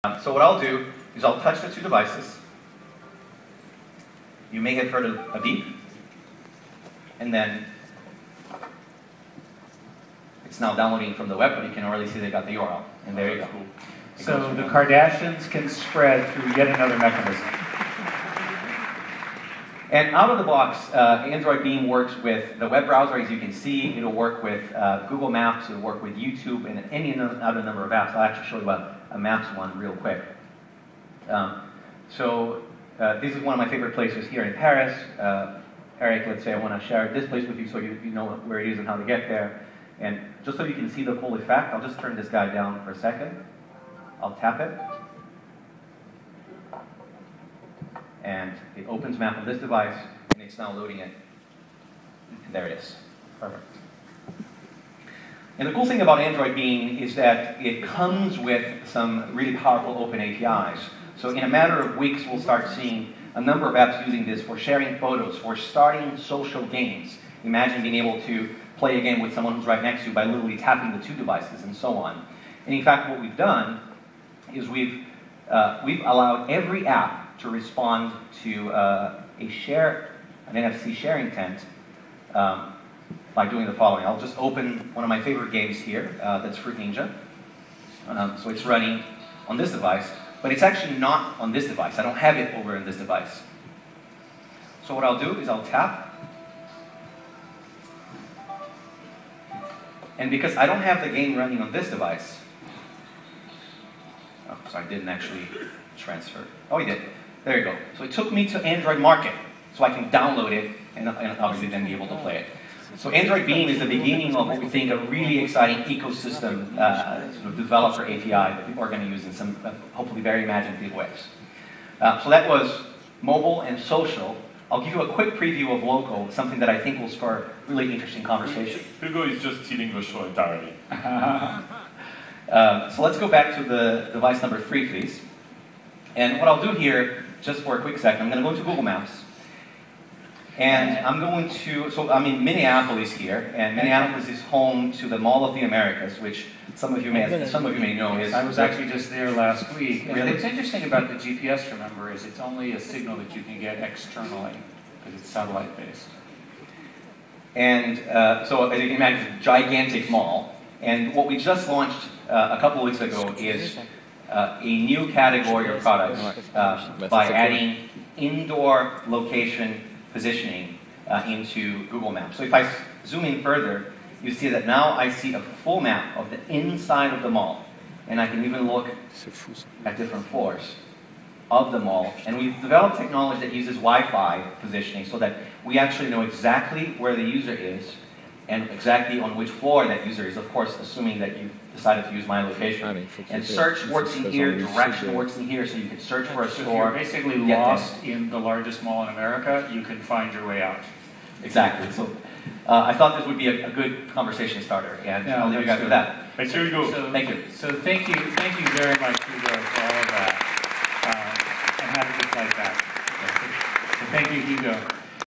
So what I'll do is I'll touch the two devices. You may have heard a beep, and then it's now downloading from the web, but you can already see they got the URL, and there you go. So the Kardashians can spread through yet another mechanism. And out of the box, Android Beam works with the web browser, as you can see. It'll work with Google Maps, it'll work with YouTube, and any other number of apps. I'll actually show you a Maps one real quick. This is one of my favorite places here in Paris. Eric, let's say I want to share this place with you so you know where it is and how to get there. And just so you can see the full effect, I'll just turn this guy down for a second. I'll tap it. And it opens map on this device, and it's now loading it. And there it is. Perfect. And the cool thing about Android Beam is that it comes with some really powerful open APIs. So in a matter of weeks, we'll start seeing a number of apps using this for sharing photos, for starting social games. Imagine being able to play a game with someone who's right next to you by literally tapping the two devices and so on. And in fact, what we've done is we've allowed every app to respond to an NFC share intent by doing the following. I'll just open one of my favorite games here, that's Fruit Ninja. So it's running on this device, but it's actually not on this device. I don't have it over in this device. So what I'll do is I'll tap. And because I don't have the game running on this device, oh, so I didn't actually transfer. Oh, I did. There you go. So it took me to Android Market, so I can download it and obviously then be able to play it. So Android Beam is the beginning of what we think a really exciting ecosystem sort of developer API that people are going to use in some hopefully very imaginative ways. So that was mobile and social. I'll give you a quick preview of local, something that I think will spur really interesting conversation. Hugo is just stealing the show entirely. So let's go back to the device number 3, please. And what I'll do here, just for a quick second, I'm going to go into Google Maps. And I'm going to, so I'm in Minneapolis here, and Minneapolis is home to the Mall of the Americas, which some of you may know is. I was actually just there last week. And really? what's interesting about the GPS, remember, is it's only a signal that you can get externally, because it's satellite-based. And so as you can imagine, it's a gigantic mall. And what we just launched a couple of weeks ago is a new category of products by adding indoor location positioning into Google Maps. So if I zoom in further, you see that now I see a full map of the inside of the mall. And I can even look at different floors of the mall. And we've developed technology that uses Wi-Fi positioning so that we actually know exactly where the user is and exactly on which floor that user is, of course, assuming that you've decided to use my location. And search works in here, direction works in here, so you can search for a store. So if you're basically lost in the largest mall in America, you can find your way out. Exactly. So I thought this would be a good conversation starter, and I'll leave you guys with that. Thanks, Hugo. Thank you. So thank you very much, Hugo, for all of that. And have a good flight back. So thank you, Hugo.